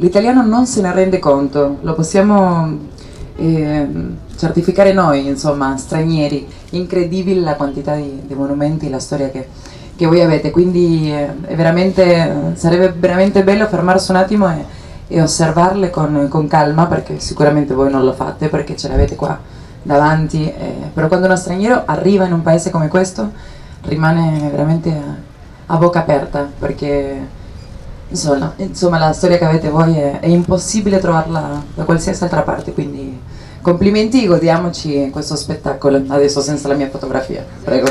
l'italiano non se ne rende conto, lo possiamo certificare noi, insomma, stranieri. Incredibile la quantità di monumenti, la storia che voi avete, quindi sarebbe veramente bello fermarsi un attimo e osservarle con calma, perché sicuramente voi non lo fate perché ce l'avete qua davanti, però quando uno straniero arriva in un paese come questo rimane veramente a bocca aperta, perché insomma la storia che avete voi è impossibile trovarla da qualsiasi altra parte, quindi complimenti, godiamoci questo spettacolo, adesso senza la mia fotografia, prego.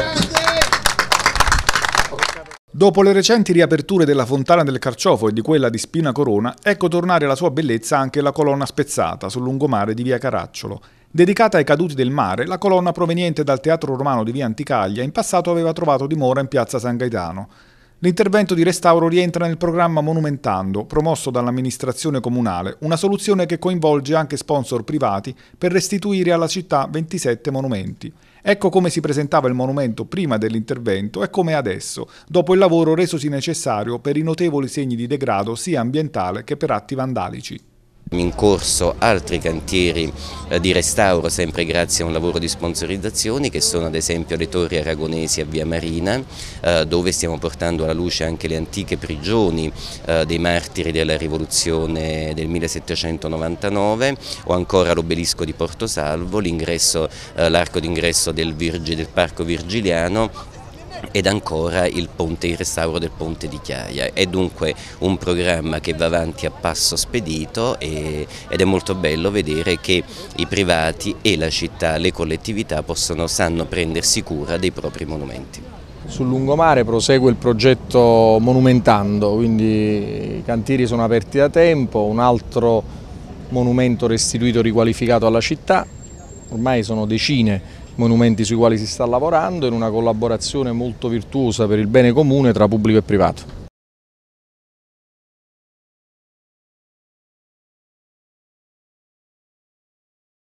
Dopo le recenti riaperture della Fontana del Carciofo e di quella di Spina Corona, ecco tornare alla sua bellezza anche la colonna spezzata sul lungomare di via Caracciolo. Dedicata ai caduti del mare, la colonna proveniente dal Teatro Romano di via Anticaglia in passato aveva trovato dimora in piazza San Gaetano. L'intervento di restauro rientra nel programma Monumentando, promosso dall'amministrazione comunale, una soluzione che coinvolge anche sponsor privati per restituire alla città 27 monumenti. Ecco come si presentava il monumento prima dell'intervento e come adesso, dopo il lavoro resosi necessario per i notevoli segni di degrado sia ambientale che per atti vandalici. In corso altri cantieri di restauro, sempre grazie a un lavoro di sponsorizzazioni, che sono ad esempio le torri aragonesi a via Marina, dove stiamo portando alla luce anche le antiche prigioni dei martiri della rivoluzione del 1799, o ancora l'obelisco di Portosalvo, l'arco d'ingresso del Parco Virgiliano, ed ancora il restauro del ponte di Chiaia. È dunque un programma che va avanti a passo spedito ed è molto bello vedere che i privati e la città, le collettività sanno prendersi cura dei propri monumenti. Sul lungomare prosegue il progetto Monumentando, quindi i cantieri sono aperti da tempo, un altro monumento restituito, riqualificato alla città, ormai sono decine monumenti sui quali si sta lavorando in una collaborazione molto virtuosa per il bene comune tra pubblico e privato.